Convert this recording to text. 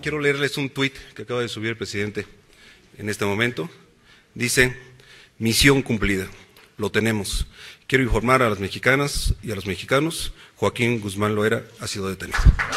quiero leerles un tuit que acaba de subir el presidente en este momento. Dice: misión cumplida, lo tenemos. Quiero informar a las mexicanas y a los mexicanos, Joaquín Guzmán Loera ha sido detenido.